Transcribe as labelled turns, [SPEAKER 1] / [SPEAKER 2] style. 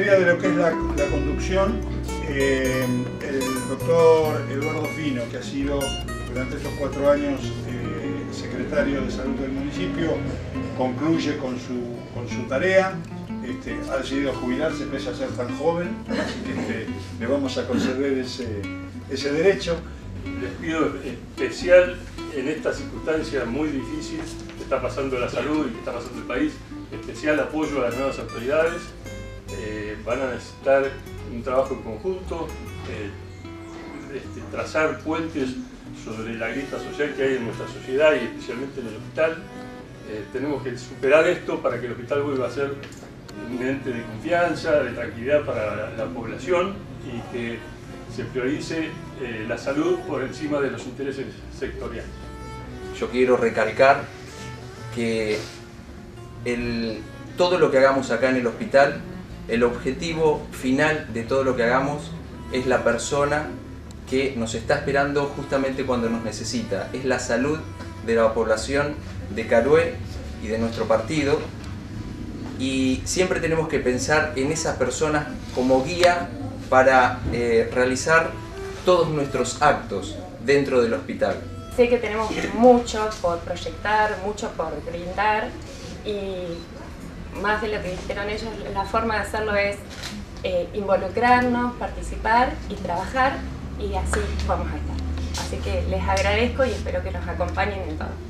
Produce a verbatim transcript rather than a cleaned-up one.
[SPEAKER 1] materia de lo que es la, la conducción, eh, el doctor Eduardo Fino, que ha sido durante estos cuatro años eh, secretario de Salud del municipio, concluye con su, con su tarea. Este, ha decidido jubilarse pese a ser tan joven, así que este, le vamos a conceder ese, ese derecho.
[SPEAKER 2] Les pido especial en esta circunstancia muy difícil que está pasando la salud y que está pasando el país, especial apoyo a las nuevas autoridades. Eh, van a necesitar un trabajo en conjunto, eh, este, trazar puentes sobre la grieta social que hay en nuestra sociedad y especialmente en el hospital. Eh, tenemos que superar esto para que el hospital vuelva a ser un ente de confianza, de tranquilidad para la, la población y que se priorice eh, la salud por encima de los intereses sectoriales.
[SPEAKER 3] Yo quiero recalcar que el, todo lo que hagamos acá en el hospital, el objetivo final de todo lo que hagamos es la persona que nos está esperando justamente cuando nos necesita. Es la salud de la población de Carué y de nuestro partido. Y siempre tenemos que pensar en esas personas como guía para eh, realizar todos nuestros actos dentro del hospital.
[SPEAKER 4] Sé que tenemos mucho por proyectar, mucho por brindar y más de lo que dijeron ellos, la forma de hacerlo es eh, involucrarnos, participar y trabajar y así vamos a estar. Así que les agradezco y espero que nos acompañen en todo.